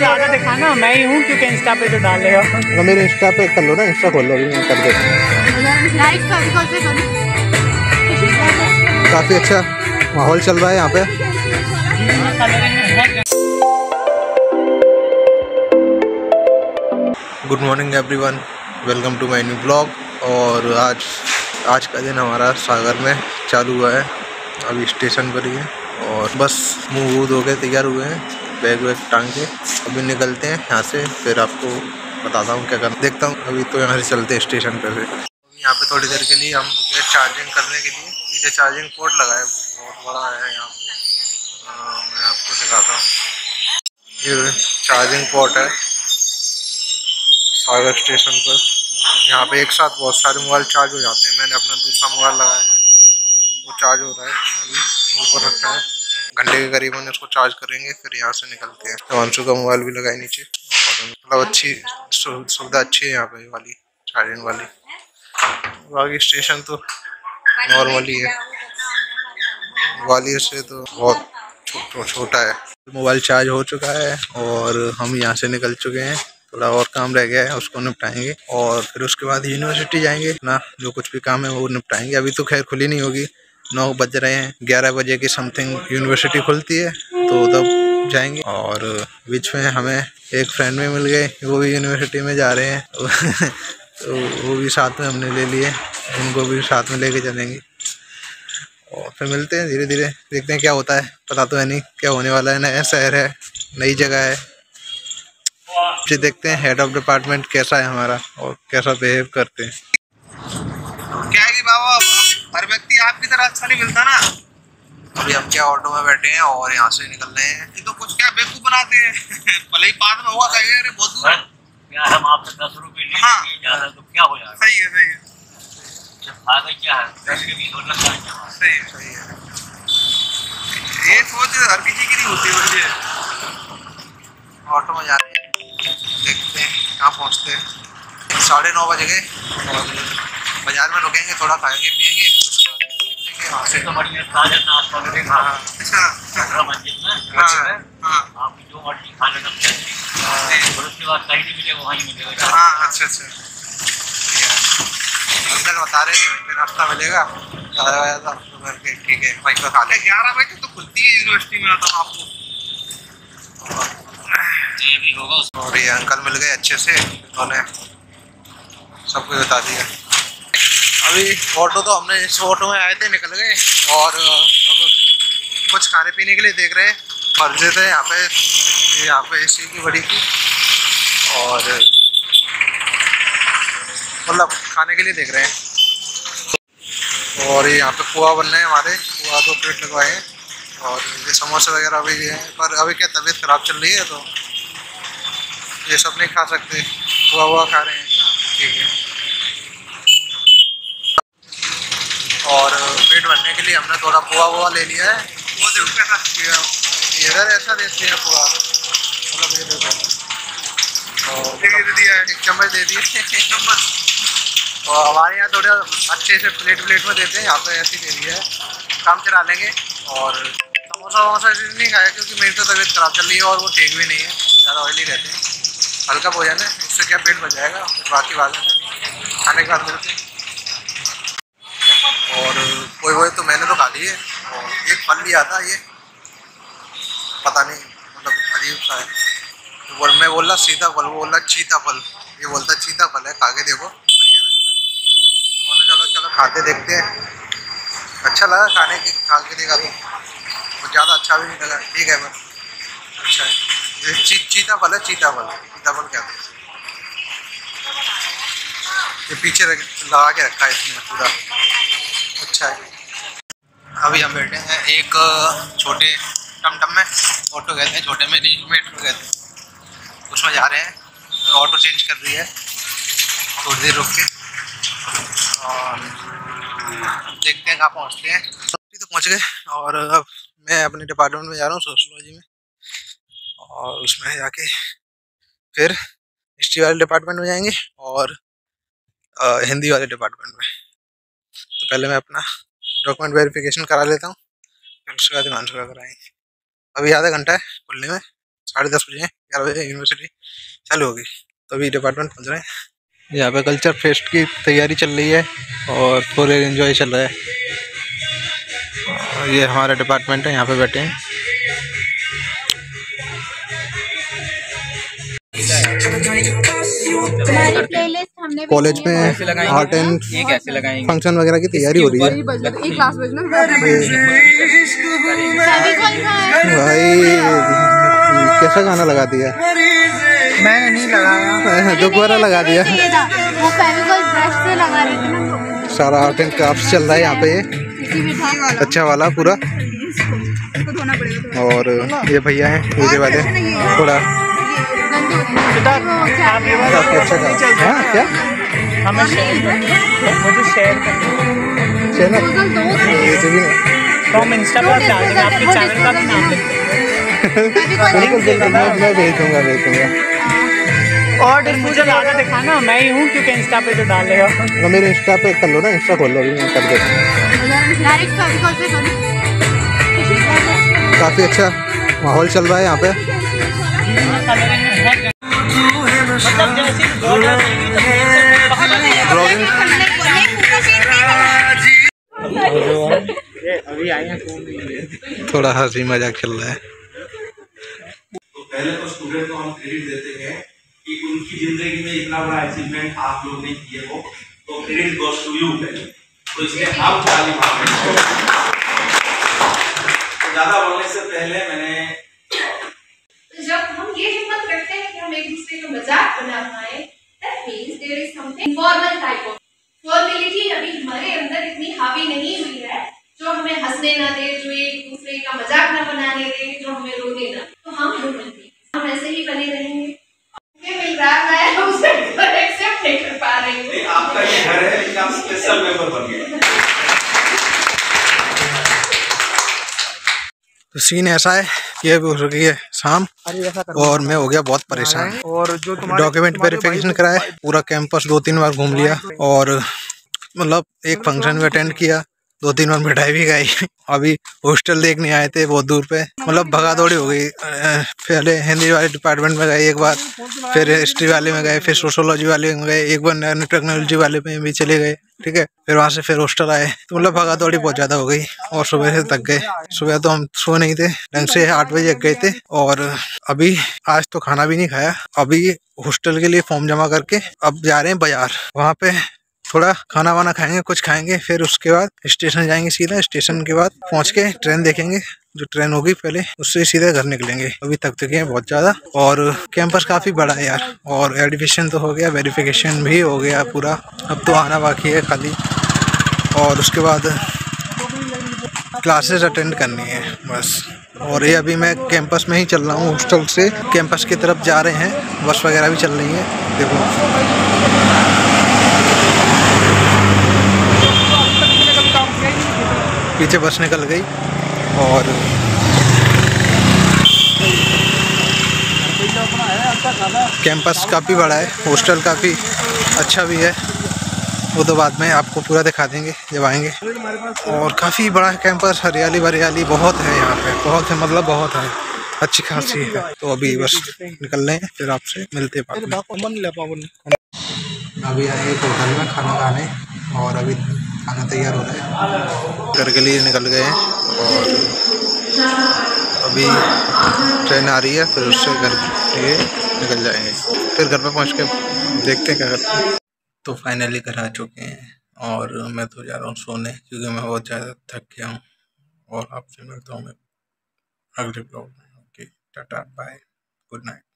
ज्यादा दिखाना मैं ही हूँ, क्योंकि इंस्टा पे जो डालेगा। तो मेरे इंस्टा पे कर लो ना, इंस्टा खोल लो, अभी मैं कर देता हूँ। काफ़ी अच्छा माहौल चल रहा है यहाँ पे। Good morning everyone, welcome to my new blog. और आज का दिन हमारा सागर में चालू हुआ है। अभी स्टेशन पर ही है और बस मुँह वूह धो के तैयार हुए हैं, बैग वैग टांग के। अभी निकलते हैं यहाँ से, फिर आपको बताता हूँ क्या करना। देखता हूँ, अभी तो यहाँ से चलते हैं स्टेशन पे। फिर यहाँ पे थोड़ी देर के लिए हम रुके चार्जिंग करने के लिए। पीछे चार्जिंग पोर्ट लगा है, बहुत बड़ा है यहाँ पे। मैं आपको दिखाता हूँ, ये चार्जिंग पोर्ट है सागर स्टेशन पर। यहाँ पे एक साथ बहुत सारे मोबाइल चार्ज हो जाते हैं। मैंने अपना दूसरा मोबाइल लगाया है, वो चार्ज हो रहा है, अभी ऊपर रखा है। घंटे के करीब हम उसको चार्ज करेंगे, फिर यहाँ से निकलते हैं। हिमांशु का मोबाइल भी लगाए नीचे। मतलब अच्छी सुविधा अच्छी है यहाँ पे वाली चार्जिंग वाली। बाकी स्टेशन तो नॉर्मली है, ग्वालियर से तो बहुत छोटा है। मोबाइल चार्ज हो चुका है और हम यहाँ से निकल चुके हैं। थोड़ा और काम रह गया है, उसको निपटाएंगे और फिर उसके बाद यूनिवर्सिटी जाएंगे ना। जो कुछ भी काम है वो निपटाएंगे। अभी तो खैर खुली नहीं होगी, 9 बज रहे हैं, 11 बजे की समथिंग यूनिवर्सिटी खुलती है, तो तब जाएंगे। और बीच में हमें एक फ्रेंड भी मिल गए, वो भी यूनिवर्सिटी में जा रहे हैं तो वो भी साथ में हमने ले लिए, उनको भी साथ में लेके चलेंगे। और फिर मिलते हैं धीरे धीरे, देखते हैं क्या होता है। पता तो है नहीं क्या होने वाला है, नया शहर है, नई जगह है। फिर देखते हैं हेड ऑफ डिपार्टमेंट कैसा है हमारा और कैसा बिहेव करते हैं। क्या है कि बाबा हर व्यक्ति आपकी तरह अच्छा नहीं मिलता ना। अभी हम क्या ऑटो में बैठे हैं और यहाँ से निकल रहे हैं। ये तो कुछ क्या बेवकूफ बनाते हैं भले ही बाद में हुआ कहेंगे अरे बहुत दूर है, हम आपसे 10 रुपए ले ज्यादा तो क्या हो जाएगा। सही है, सही है। क्या है 10 के 20 होना चाहिए। सही है। ये सोच हर किसी की नहीं होती। मुझे ऑटो में जा रहे हैं, देखते हैं कहाँ पहुँचते हैं। 9:30 बज गए और बाजार में रुकेंगे, थोड़ा खाएंगे पिएंगे, निकलेंगे वहाँ से। तो बढ़िया ताजा नाश्ता मिलेगा। अच्छा मंजिल में आप जो मर्जी खा लेना, और उसके बाद कहीं नहीं मिलेगा, वहीं मिलेगा। हाँ अच्छा। अंकल बता रहे थे नाश्ता मिलेगा, ठीक है वहीं पर खा लें। 11 बजे तो खुलती है यूनिवर्सिटी में, आता हूँ आपको भी होगा। और ये अंकल मिल गए अच्छे से, उन्होंने सब कुछ बता दिया। अभी ऑटो तो हमने इस ऑटो में आए थे, निकल गए और अब कुछ खाने पीने के लिए देख रहे हैं। फर्जे थे यहाँ पे एसी की बड़ी की, और मतलब खाने के लिए देख रहे हैं। और यहाँ पे पोहा बन रहे हैं हमारे, पोहा 2 प्लेट लगवाए हैं। और ये समोसे वगैरह भी हैं, पर अभी क्या तबीयत ख़राब चल रही है तो ये सब नहीं खा सकते। पोहा खा रहे हैं, ठीक है। और पेट भरने के लिए हमने थोड़ा पोहा ले लिया है। वो देखो कैसा इधर ऐसा देते हैं पोहा, मतलब ये देखो दे दिया है, 1 चम्मच दे दिए। 1 चम्मच। और हमारे यहाँ थोड़ा अच्छे से प्लेट में देते हैं, यहाँ पे ऐसे दे दिया है। काम चला लेंगे। और समोसा वमोसा नहीं खाया क्योंकि मेरी तो तबीयत ख़राब चल रही है और वो ठीक भी नहीं है, ज़्यादा ऑयली रहते हैं। हल्का भोजन है, इससे क्या पेट भर जाएगा। बाकी बात खाने के बाद मिलते हैं। और कोई तो मैंने तो खा ली है। और एक फल लिया था, ये पता नहीं मतलब अजीब सा है। तो मैं बोल रहा सीताफल, वो बोल रहा चीताफल। ये बोलता चीताफल है, खा के देखो बढ़िया लगता है। तो मैंने चलो खाते देखते हैं। अच्छा लगा खा के देखा तो ज़्यादा अच्छा भी नहीं लगा, ठीक है बस अच्छा है। ये चीताफल है, चीताफल कहते हैं। ये पीछे लगा के रखा है इसमें पूरा, अच्छा है। अभी हम बैठे हैं एक छोटे टमटम में, ऑटो कहते हैं, छोटे में नहीं मेट्रो कहते हैं, उसमें जा रहे हैं। तो ऑटो चेंज कर रही है, थोड़ी देर रुक के और देखते हैं कहाँ पहुँचते हैं। तो पहुँच गए और अब मैं अपने डिपार्टमेंट में जा रहा हूँ, सोशियोलॉजी में। और उसमें जाके फिर हिस्ट्री वाले डिपार्टमेंट में जाएंगे और हिंदी वाले डिपार्टमेंट में। तो पहले मैं अपना डॉक्यूमेंट वेरिफिकेशन करा लेता हूँ, फिर उसके बाद हिमांशु का कराएंगे। अभी आधा घंटा है खुलने में, 10:30 बजे 11 बजे यूनिवर्सिटी चालू होगी, तो अभी डिपार्टमेंट पहुँच रहे हैं। यहाँ पे कल्चर फेस्ट की तैयारी चल रही है और फुल एंजॉय चल रहा है। ये हमारा डिपार्टमेंट है, यहाँ पे बैठे हैं। कॉलेज में आर्ट एंड फंक्शन वगैरह की तैयारी हो रही है। भाई कैसा गाना लगा दिया? मैंने नहीं लगाया, दोबारा लगा दिया। वो फेविकॉल ब्रश से लगा रहे थे ना। सारा आर्ट एंड क्राफ्ट चल रहा है यहाँ पे, अच्छा वाला पूरा। और ये भैया हैं पूरे वाले, थोड़ा काफी अच्छा काम। हाँ क्या हमें मुझे शेयर करना, चैनल ये तो भी तो हम इंस्टा पर डाल देंगे, आपके चैनल का भी नाम लिख देंगे। मैं भेजूंगा। और मुझे ज़्यादा दिखाना, मैं ही हूँ क्योंकि इंस्टा पे तो डालेगा। तो मेरे इंस्टा पे कर लो ना, इंस्टा खोल लो, अभी मैं कर देता हूँ। काफ़ी अच्छा माहौल चल रहा है यहाँ पे। अभी आए हैं, थोड़ा हंसी मजाक चल रहा है। पहले तो स्टूडेंट को हम क्रेडिट देते हैं कि उनकी जिंदगी में इतना बड़ा अचीवमेंट आप लोग ने किए हो, तो क्रेडिट गोस टू यू पहले, तो इसलिए आप ताली मारें। तो ज़्यादा बोलने से पहले मैंने, जब हम ये हिम्मत करते हैं कि हम एक दूसरे का मजाक बना पाए, that means there is something informal type of formality अभी हमारे अंदर इतनी हावी नहीं हुई है जो हमें हंसने ना दे, जो एक दूसरे का मजाक ना बनाने दे, जो हमें रोने ना। तो हम हम ऐसे ही बने रहेंगे। मिल रहा है, हम उसे एक्सेप्ट नहीं कर पा रही हूँ। आपका ये घर है, लेकिन आप स्पेशल मेंबर बन गए। तो सीन ऐसा है कि अभी हो रही है शाम और मैं हो गया बहुत परेशान। और जो डॉक्यूमेंट वेरिफिकेशन कराया, पूरा कैंपस 2-3 बार घूम लिया और मतलब एक फंक्शन भी अटेंड किया, 2-3 बार मिठाई भी खाई। अभी हॉस्टल देखने आए थे बहुत दूर पे, मतलब भगा दौड़ी हो गई। पहले हिंदी वाले डिपार्टमेंट में गए एक बार, फिर हिस्ट्री वाले में गए, फिर सोशोलॉजी वाले में गए, एक बार नैनो टेक्नोलॉजी वाले में भी चले गए, ठीक है। फिर वहाँ से फिर हॉस्टल आए, तो मतलब भगा दौड़ी बहुत ज़्यादा हो गई और सुबह से थक गए। सुबह तो हम सो नहीं थे ढंग से, 8 बजे गए थे और अभी आज तो खाना भी नहीं खाया। अभी हॉस्टल के लिए फॉर्म जमा करके अब जा रहे हैं बाजार, वहाँ पे थोड़ा खाना वाना खाएंगे, कुछ खाएंगे, फिर उसके बाद स्टेशन जाएंगे सीधा। स्टेशन के बाद पहुंच के ट्रेन देखेंगे, जो ट्रेन होगी पहले उससे सीधे घर निकलेंगे। अभी थक चुके हैं बहुत ज़्यादा और कैंपस काफ़ी बड़ा है यार। और एडमिशन तो हो गया, वेरिफिकेशन भी हो गया पूरा, अब तो आना बाकी है खाली। और उसके बाद क्लासेस अटेंड करनी है बस। और ये अभी मैं कैंपस में ही चल रहा हूँ, हॉस्टल से कैंपस की तरफ जा रहे हैं, बस वगैरह भी चल रही है। देखो पीछे बस निकल गई। और कैंपस काफ़ी बड़ा है, हॉस्टल काफ़ी अच्छा भी है, वो तो बाद में आपको पूरा दिखा देंगे जब आएंगे। और काफ़ी बड़ा है कैंपस, हरियाली भरियाली बहुत है यहाँ पे, बहुत है मतलब बहुत है, अच्छी खासी है। तो अभी बस निकल रहे हैं, फिर आपसे मिलते हैं बाद में। अभी आए एक होटल में खाना खाने और अभी खाना तैयार हो रहा है, घर के लिए निकल गए हैं। और अभी ट्रेन आ रही है, फिर उससे घर के लिए निकल जाएंगे, फिर घर पे पहुंच के देखते हैं क्या करते हैं। तो फाइनली घर आ चुके हैं और मैं तो जा रहा हूँ सोने, क्योंकि मैं बहुत ज़्यादा थक गया हूँ। और आपसे मिलता हूँ मैं अगले ब्लॉग में। Okay, tata bye, good night.